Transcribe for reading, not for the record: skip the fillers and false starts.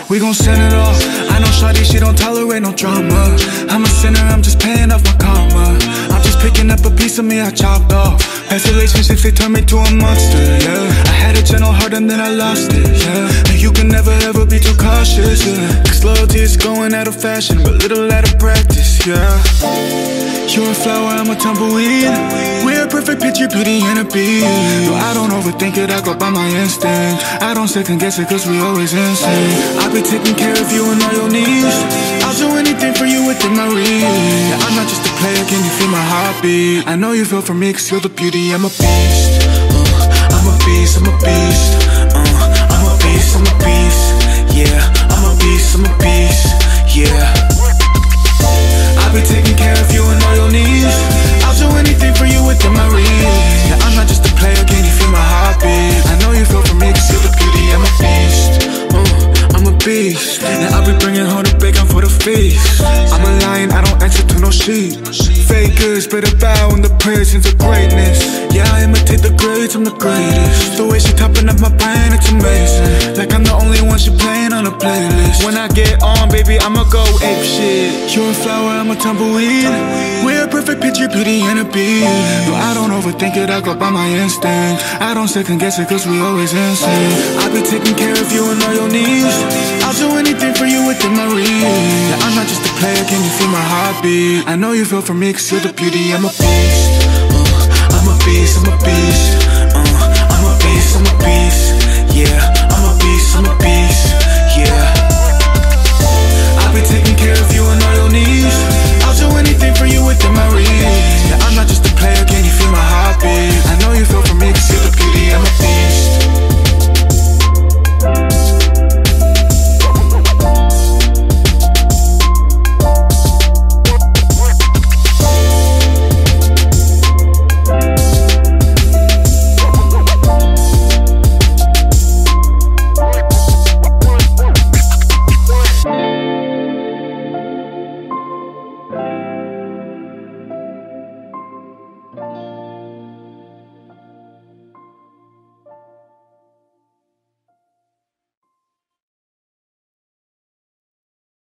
We gon' send it off. I know shawty, she don't tolerate no drama. I'm a sinner, I'm just paying off my karma. I'm just picking up a piece of me I chopped off. Past relationships, they turned me to a monster, yeah. I had a gentle heart and then I lost it, yeah. And you can never ever be too cautious, yeah. Cause loyalty is going out of fashion, but little out of practice, yeah. You're a flower, I'm a tumbleweed. We're a perfect picture, beauty and a beat. Though I don't overthink it, I go by my instinct. I don't second guess it cause we always insane. I'll be taking care of you and all your needs. I'll do anything for you within my reach. Yeah, I'm not just a player, can you feel my heartbeat? I know you feel for me cause you're the beauty, I'm a beast. I'm a beast, I'm a beast. I'm a beast, I'm a beast. Yeah, I'm a beast, I'm a beast. Yeah. I'll be taking care of you and all your needs. I'll do anything for you within my reach. Yeah, I'm not just a player, can you feel my heartbeat? I know you feel for me cause you're the beauty, I'm a beast. I'm a beast. And I'll be bringing home the bacon for the feast. I'm a lion, I don't answer to no sheep. Fake goods, better bow in the presence of greatness. Yeah, I imitate the greats, I'm the greatest. The way she topping up my brain, it's amazing. Like I'm the only one she playing on a playlist. When I get on, baby, I'ma go ape shit. You're a flower, I'm a tumbleweed. We're a perfect picture, beauty and a beat. Though I don't overthink it, I go by my instinct. I don't second guess it cause we always insane. I'll be taking care of you and all your needs. I'll do anything for you within my reach. Yeah, I'm not just a player, can you feel my heartbeat? I know you feel for me cause you're the beauty, I'm a beast. I'm a beast, I'm a beast.